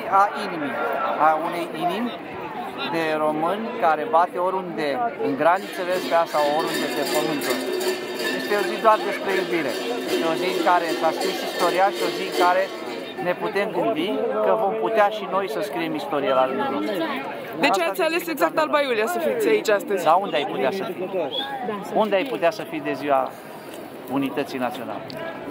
a inimii, a unei inimi de români care bate oriunde, în granițele astea sau oriunde pe pământul. Este o zi doar despre iubire. Este o zi în care s-a scris istoria și o zi în care ne putem gândi că vom putea și noi să scriem istorie la rândul nostru. De ce ați ales exact Alba Iulia să fiți aici astăzi? Dar unde ai putea să fii? Unde ai putea să fii de ziua Unității Naționale?